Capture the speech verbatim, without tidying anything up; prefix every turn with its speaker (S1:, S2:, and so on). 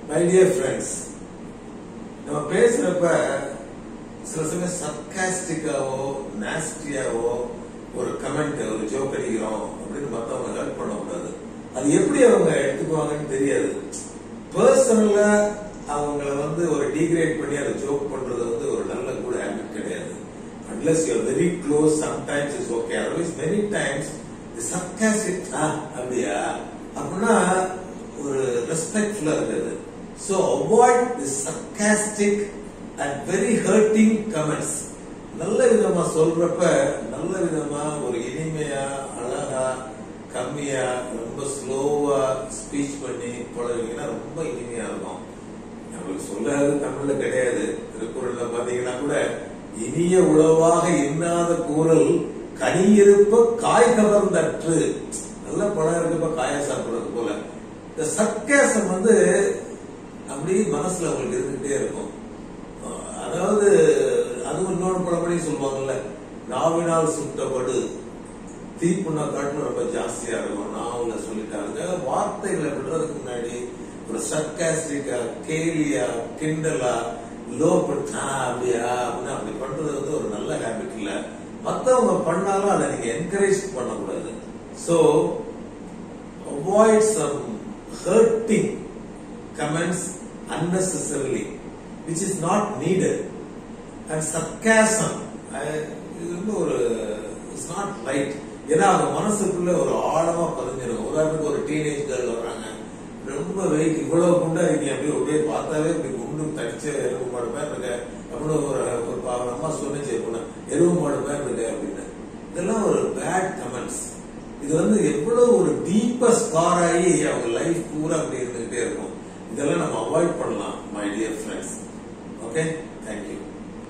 S1: My dear friends, நம்ம பேசுறப்ப சில சமயம் சர்க்காஸ்டிக்காவோ நாஸ்டியாவோ ஒரு கமெண்ட் ஒரு ஜோக் அடிக்கிறோம் அப்படின்னு மற்றவங்க ஹர்ட் பண்ணக்கூடாது. அது எப்படி அவங்க எடுத்துக்குவாங்கன்னு தெரியாது. பர்சனலா அவங்கள வந்து ஒரு டிகிரேட் பண்ணி அதை ஜோக் பண்றது வந்து ஒரு நல்ல கூட ஹேபிட் கிடையாது. Unless you are very close, sometimes it's okay. Otherwise, many times the sarcastic ah அப்படியா அப்படின்னா ஒரு ரெஸ்பெக்ட்ஃபுல்லா இருக்குது. So avoid the sarcastic and very hurting comments. நல்ல விதமா சொல்றப்ப நல்ல விதமா ஒரு இனிமையா அழகா கம்மியா ரொம்ப ஸ்லோவா ஸ்பீச் பண்ணி பழகினா ரொம்ப இனிமையா இருக்கும். நம்மளுக்கு சொல்லாது தமிழ்ல கிடையாது. திருக்குறள்ல பாத்தீங்கன்னா கூட இனிய உளவாக எண்ணாத கூறல் கனியிருப்ப காய் கவர்ந்தற்று. நல்ல பழம் இருக்கப்ப காய சாப்பிடுறது போல இந்த சர்க்காசம் வந்து அப்படி மனசுல அவங்களுக்கு இருந்துகிட்டே இருக்கும். அதாவது அதுவும் இன்னொரு பழமொழி சொல்லுவாங்கல்ல, நாவினால் சுட்டபடு தீப்புண்ணா காட்டுல ரொம்ப ஜாஸ்தியா இருக்கும். நாவல சொல்லிட்டாங்க. வார்த்தைகளை விடுறதுக்கு முன்னாடி ஒரு சர்க்காஸ்டிக்கா கேலியா கிண்டலா லோ பண்ணா அப்படியா அப்படின்னு அப்படி பண்றது வந்து ஒரு நல்ல ஹேபிட் இல்ல. மத்தவங்க பண்ணாலும் அதை நீங்க என்கரேஜ் பண்ணக்கூடாது. So avoid some hurting comments unnecessarily which is not needed. And sarcasm இது வந்து ஒரு இட்ஸ் நாட் ரைட். ஏன்னா அவங்க மனசுக்குள்ள ஒரு ஆழமா பதிஞ்சிடும். உதாரணத்துக்கு ஒரு டீனேஜ் கேர்ள் வர்றாங்க, ரொம்ப வெயிட் இவ்வளவு குண்டா இருக்கீங்க அப்படி அப்படியே பார்த்தாவே இப்படி குண்டு தடிச்ச எருவு மாடு பேர் இருக்க அப்படின்னு ஒரு ஒரு அம்மா சொன்னிச்சு பொண்ணு எருவு மாடு பேர் இருக்கு அப்படின்னு. இதெல்லாம் ஒரு பேட் கமெண்ட்ஸ். இது வந்து எவ்வளவு ஒரு டீப்பா ஸ்கார் ஆகி அவங்க லைஃப் பூரா அப்படி இருந்துகிட்டே இருக்கும். இதெல்லாம் நம்ம அவாய்ட் பண்ணலாம் மை டியர் ஃப்ரெண்ட்ஸ். ஓகே.